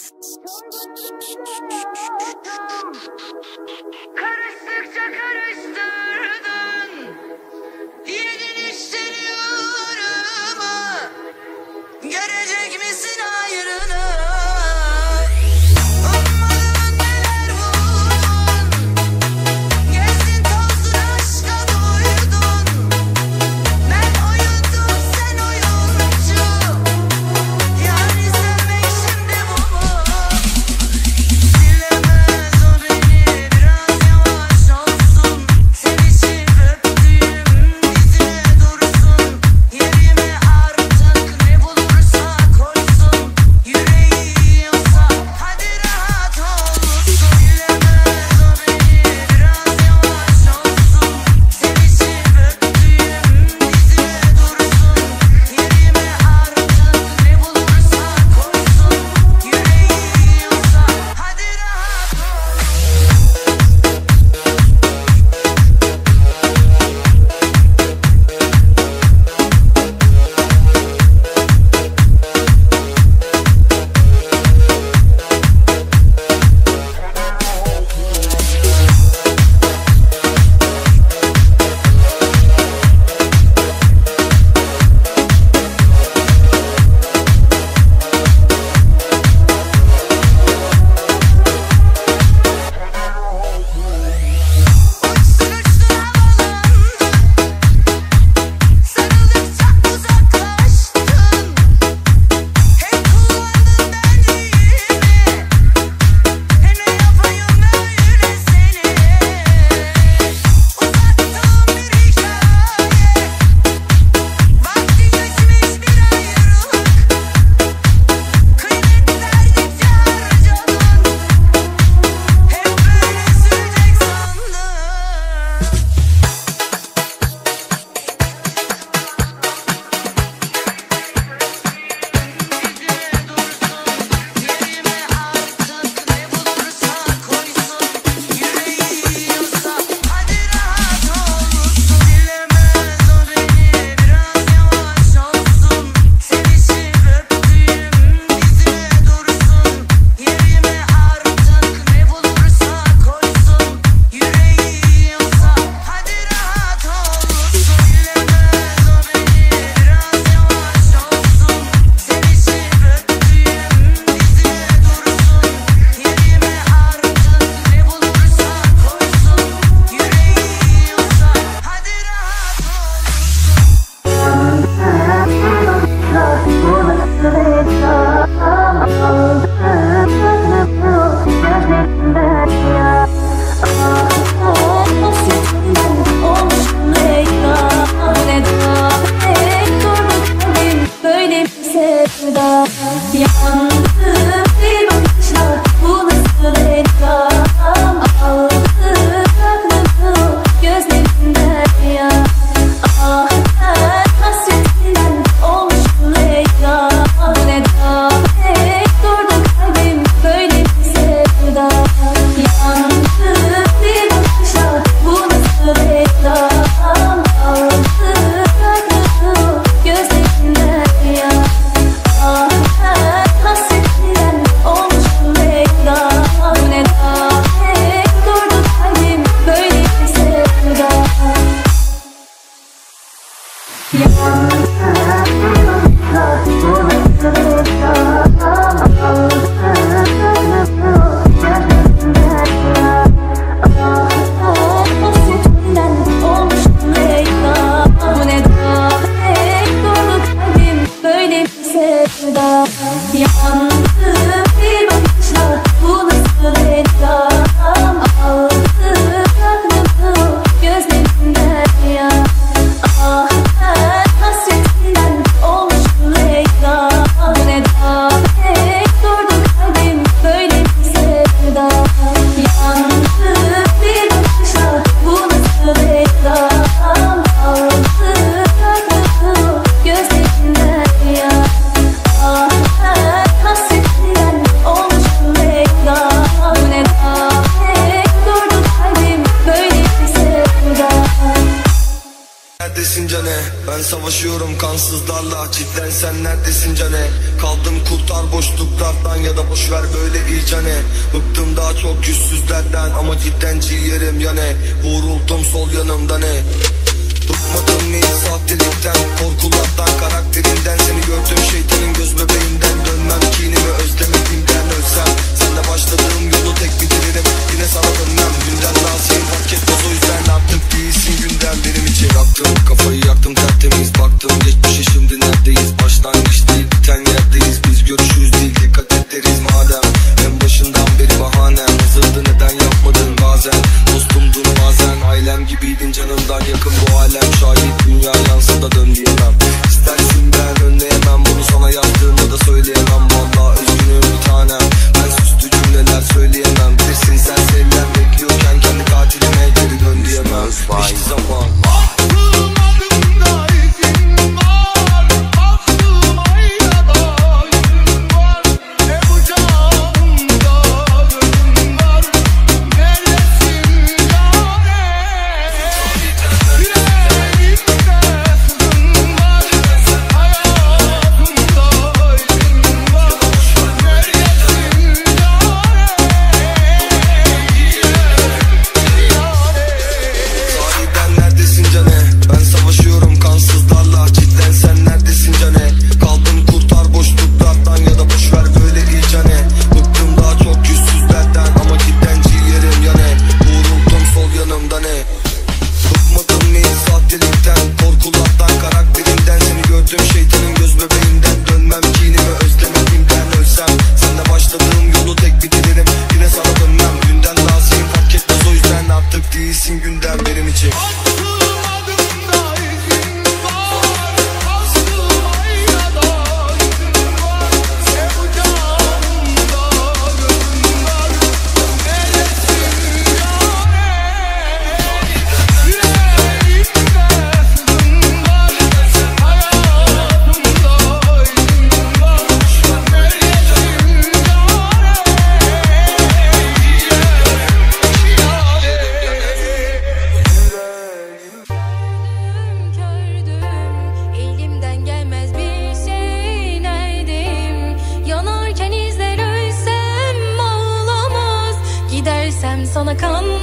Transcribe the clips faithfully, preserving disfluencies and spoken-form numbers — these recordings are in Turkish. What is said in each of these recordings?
Karıştıkça karıştırdın, yedin içtin yarımı. Görecek misin ayrını? Ummadın neler buldun, gezdin tozdun aşka doydun. Ben oyundum sen oyuncu, yani sevmek şimdi bu mu? Silemez o beni, biraz yavaş olsun. kansızlarla. Cidden sen neredesin cane? Kaldım kurtar boşluklardan ya da boşver böyle iyicane. Bıktım daha çok yüzsüzlerden ama cidden ciğerim yane. Vuruldum sol yanımda ne? Bıkmadım mı hiç sahtelikten, korkulardan, karakterinden. Seni gördüm şeytanın göz bebeğinden. Dönmem kinimi özlemediğimden. Ölsem senle başladığım yolu tek bitiririm. Yine sana dönmem günden razıyım, fark etmez o yüzden. Artık değilsin günden benim için. Yaktım kafayı, yaktım tertemiz, baktım geçmişe şimdi neredeyiz? Başlangıç değil biten yerdeyiz. Biz görüşürüz değil dikkat ederiz madem. En başından beri bahanem hazırdı, neden yapmadın bazen? Dostumdun bazen, ailem gibiydin, canımdan yakın bu alem. Şahit dünya yansı da dön diyemem. İstersin ben önleyemem bunu, sana yaptığımı da söyleyemem. Vallahi üzgünüm bir tanem, ben süslü cümleler söyleyemem. Bilirsin sen sevilen bekliyorken kendi katilime geri dön diyemem. Hiçbir zaman sana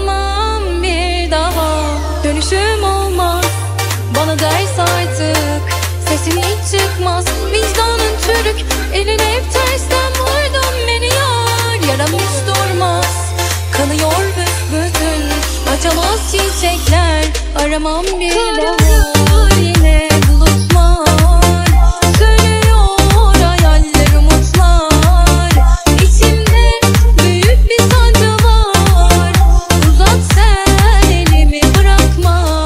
kanmam bir daha. Dönüşüm olmaz, bana ders artık. Sesin hiç çıkmaz, vicdanın çürük. Elin hep tersten vurdun beni yar. Yaram hiç durmaz, kanıyor büsbütün. Açamaz çiçekler, aramam bir daha. Yine bulutlar sönüyor, hayaller umutlar. İçimde büyük bir sancı var. Uzat sen elimi, bırakma.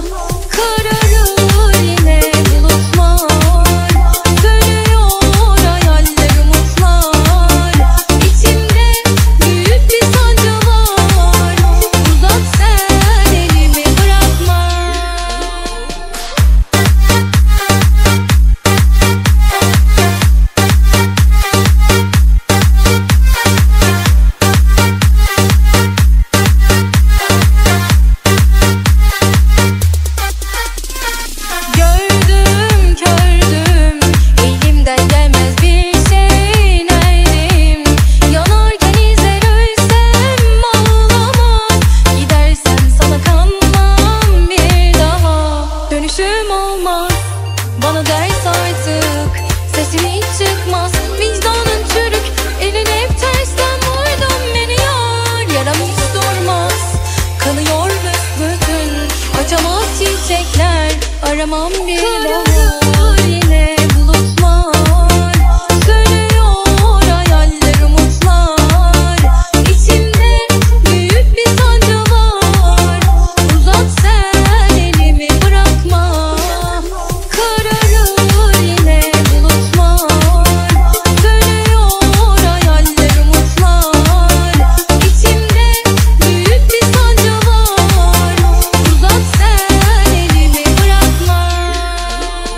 Kararır yine bulutlar sönüyor, hayaller umutlar. İçimde büyük bir sancı var. Uzat sen elimi, bırakma. Gördüm, kördüm, elimden gelmez bir şey, neredeyim? Yanarken izler ölsem ağlamam. Gidersen sana kanmam bir daha. Dönüşüm olmaz, bana ders artık. Sesin hiç çıkmaz, vicdanın çürük. Elin hep tersten vurdun beni yar. Yaram hiç durmaz, kanıyor büsbütün. Açamaz çiçekler, aramam bir daha. Yine bulutlar sönüyor, hayaller umutlar. İçimde büyük bir sancı var. Uzat sen elimi, bırakma. Kararır yine bulutlar sönüyor, hayaller umutlar. İçimde büyük bir sancı var. Uzat sen elimi, bırakma.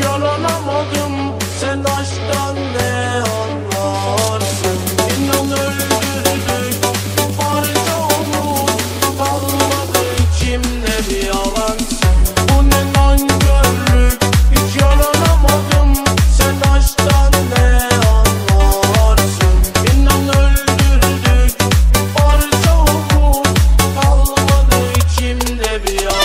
yaranamadım. Sen aşktan ne anlarsın? İnan öldürdük, parça olduk. Kalmadı içimde bir yalansın. Bu ne nankörlük, hiç yaranamadım. Sen aşktan ne anlarsın? İnan öldürdük, parça olduk. Kalmadı içimde bir yalansın.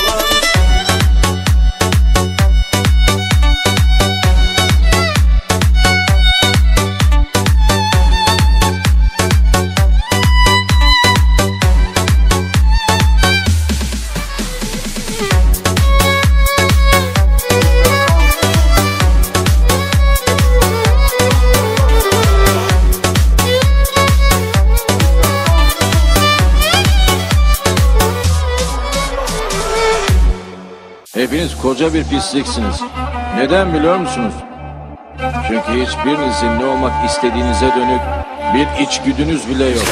Hepiniz koca bir pisliksiniz. Neden biliyor musunuz? Çünkü hiçbirinizin ne olmak istediğinize dönük bir içgüdünüz bile yok.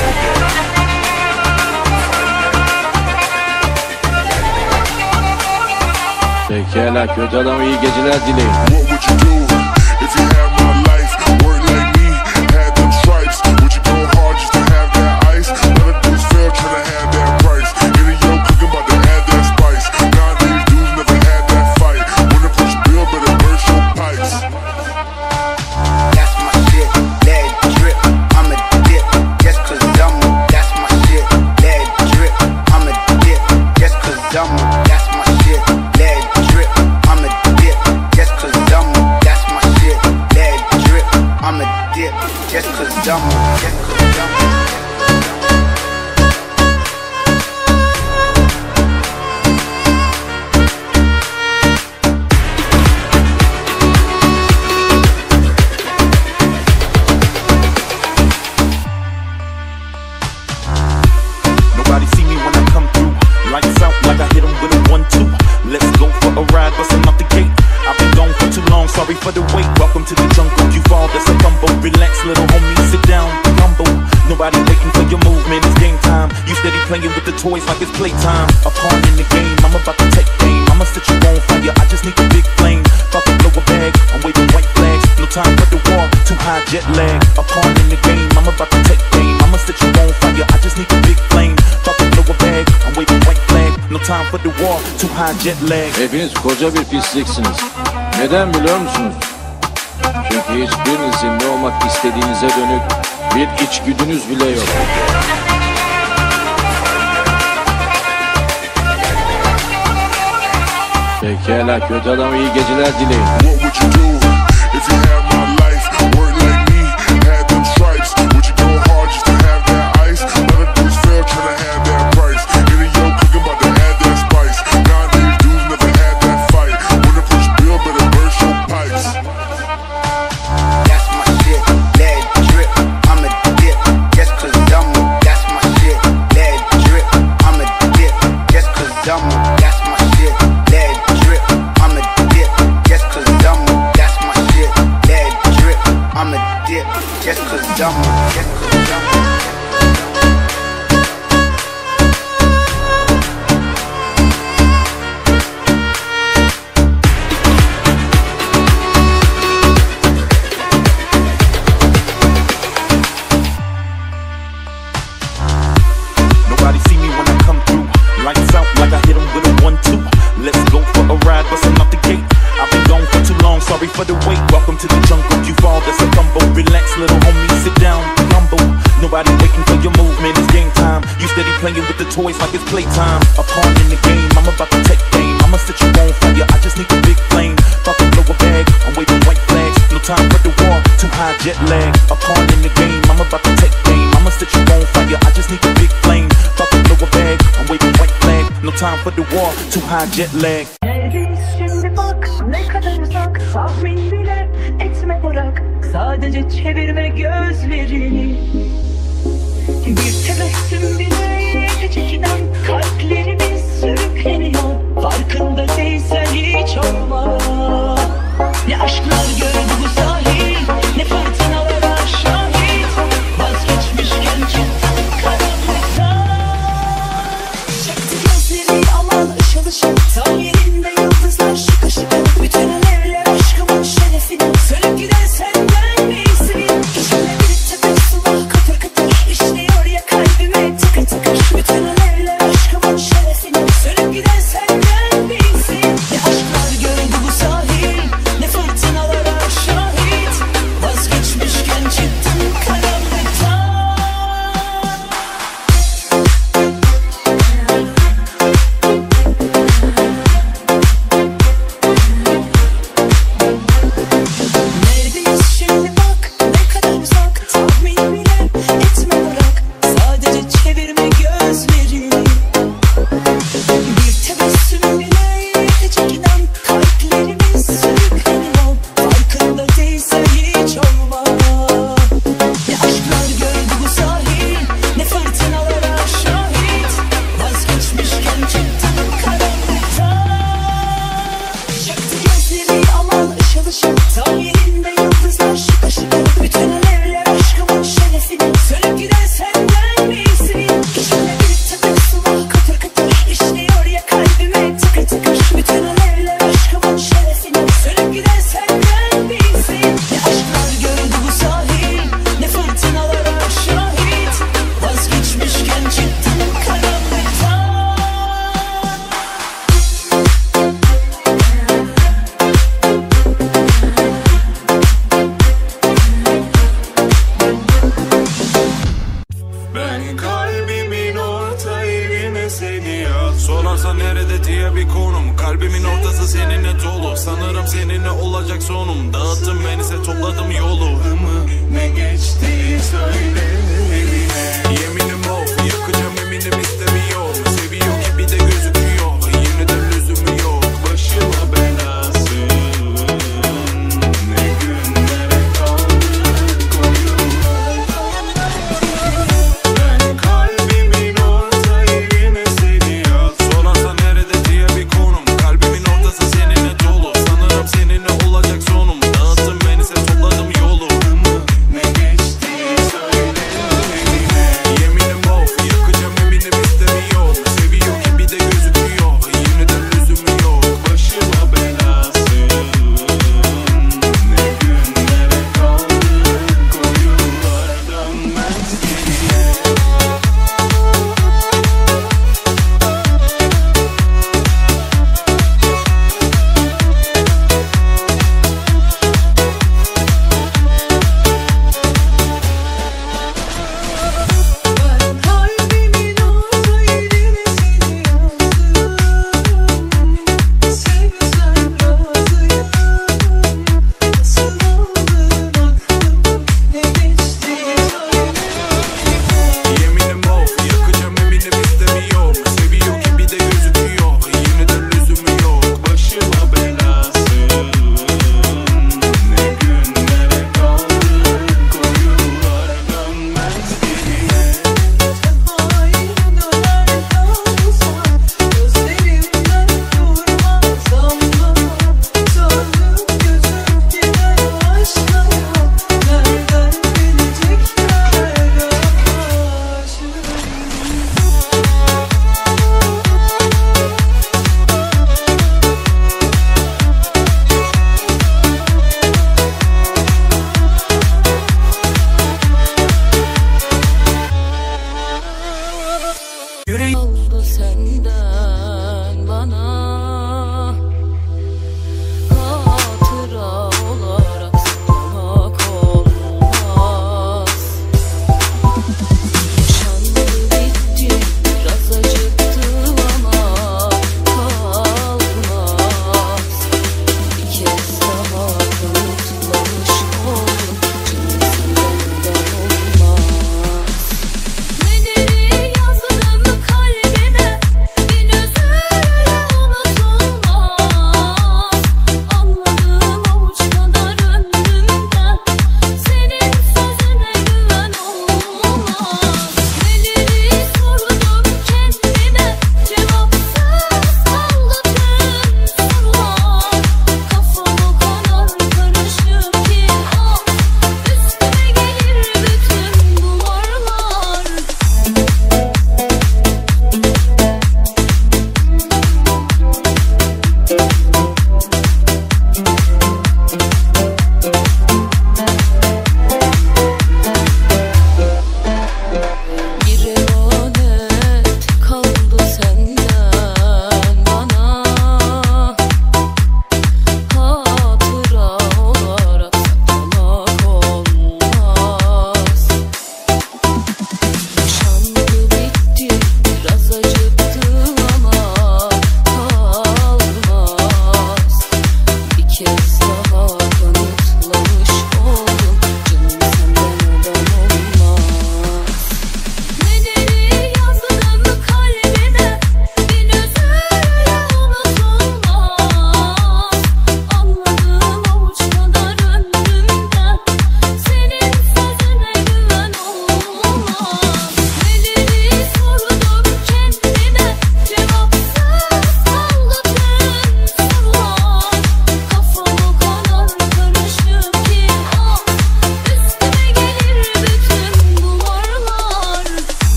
Pekala, kötü adama iyi geceler dileyin. What would you do if you had my life? Weren't like me, had them stripes. Would you go hard just to have that ice? None of dudes fail trying to have that price. In a yo cooking about to add that spice. Nowadays dudes never had that fight. When the push bill, better burst your pipes. That's my shit, lead drip, I'm a dip, just cause I'm a, that's my shit, lead drip, I'm a dip, just cause I'm a, that's my shit, lead drip, I'm a dip, just cause I'm a, that's my shit, lead drip, I'm a dip, just cause I'm a, just cause I'm a. Nobody see me when I come through. Lights out like I hit 'em with a one two. Let's go for a ride, bustin' out the gate. I've been gone for too long, sorry for the wait. Welcome to the jungle, you fall, that's a combo. Relax, little homie, sit down, be humble. Nobody waiting for your movement, it's game time. You steady playing with the toys like it's playtime. A pawn in the game, I'm about to take aim. I'ma set you on fire, I just need a big flame. About to blow a bag, I'm waving white flags. No time for the war, too high jet lag. A pawn in the game, I'm about to take aim. I'ma set you on fire, I just need a big flame. About to blow a bag, I'm waving white flag. No time for the war, too high jet lag. Hepiniz koca bir pisliksiniz. Neden biliyor musunuz? Çünkü hiçbirinizin ne olmak istediğinize dönük bir içgüdünüz bile yok. Pekala, kötü adama iyi geceler dileyin. What would you do if you had my life? Weren't like me, had them stripes. Would you go hard just to have that ice? None of dudes fail trying to have that price. In a yo cooking about to add that spice. Nowadays dudes never had that fight. When the push bill, better burst your pipes. That's my shit, lead drip, I'm a dip, just cause I'm a, that's my shit, lead drip, I'm a dip, just cause I'm a, that's my shit, lead drip, I'm a dip, just cause I'm a, that's my shit, lead drip, I'm a dip, just cause I'm a, just cause I'm a. Nobody see me when I come through. Lights out like I hit 'em with a one two. Let's go for a ride, bustin' out the gate. I've been gone for too long, sorry for the wait. Welcome to the jungle, you fall, that's a combo. Relax, little homie, sit down, be humble. Nobody waiting for your movement, it's game time. You steady playing with the toys like it's playtime. A pawn in the game, I'm about to take aim. I'ma set you on fire, I just need a big flame. About to blow a bag, I'm waving white flags. No time for the war, too high jet lag. A pawn in the game, I'm about to take aim. I'ma set you on fire, I just need a big flame. About to blow a bag, I'm waving white flag. No time for the war, too high jet lag. Geliriz şimdi bak ne kadar uzak, tahmin bile etme bırak. Sadece çevirme gözlerini. Bir tebessüm bile yetecek inan. Kalplerimiz sürükleniyor. Farkında değilsen hiç olma. Ne aşklar gördü bu sahil, ne fırtınalara şahit. Vazgeçmişken cidden karanlıkta. Çekti gözleri aman ışıl ışıl. Tam yerinde yıldızlar şıkır şıkır. Bütün alevler aşkımın sonum. Dağıttım ben ise topladım yolu. Ne geçti söyle evine. Yeminim of, yakacağım eminim istemiyor. Seviyor gibi de gözü